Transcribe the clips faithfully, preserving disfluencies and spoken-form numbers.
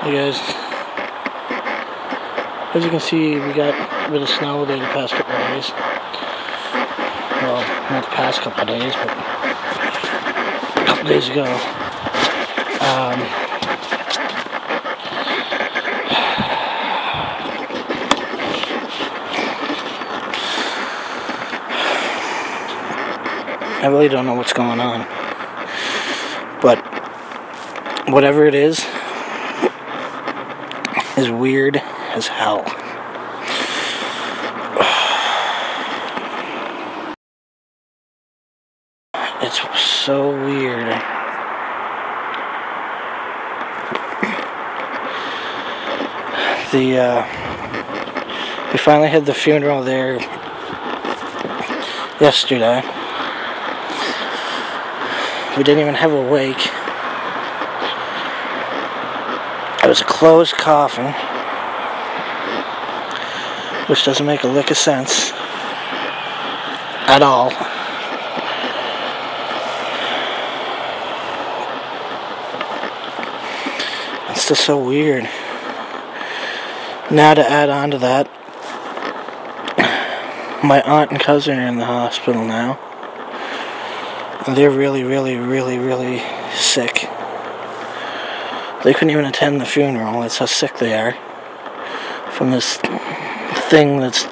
Hey guys, as you can see, we got a bit of snow there the past couple of days. Well, not the past couple of days, but a couple of days ago. Um, I really don't know what's going on, but whatever it is, is weird as hell. It's so weird. The, uh, we finally had the funeral there yesterday. We didn't even have a wake. It was a closed coffin, which doesn't make a lick of sense at all. It's just so weird. Now to add on to that, my aunt and cousin are in the hospital now. And they're really, really, really, really sick. They couldn't even attend the funeral. That's how sick they are from this thing that's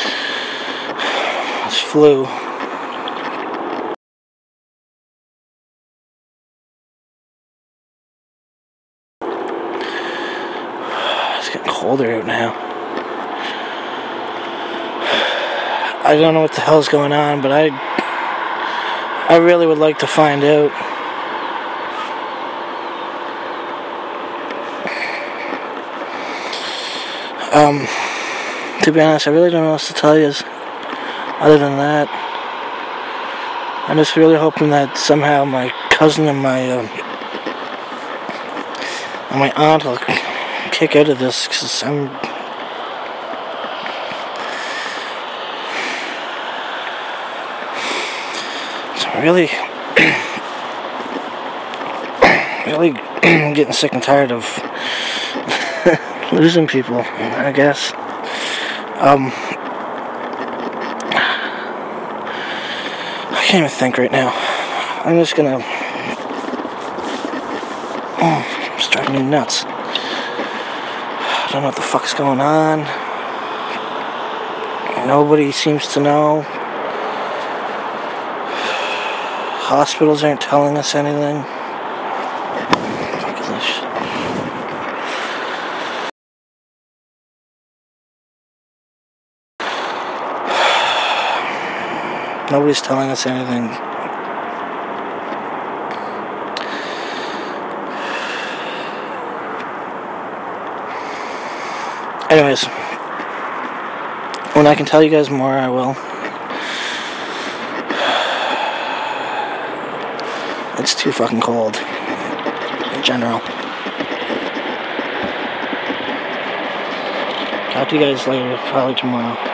this flu. It's getting colder out now. I don't know what the hell's going on, but I I really would like to find out. Um, to be honest, I really don't know what else to tell you other than that. I'm just really hoping that somehow my cousin and my uh, and my aunt will kick out of this, because I'm I'm really really getting sick and tired of losing people, I guess. Um, I can't even think right now. I'm just gonna... Oh, it's driving me nuts. I don't know what the fuck's going on. Nobody seems to know. Hospitals aren't telling us anything. Fuck is this shit? Nobody's telling us anything. Anyways, when I can tell you guys more, I will. It's too fucking cold in general. Talk to you guys later, probably tomorrow.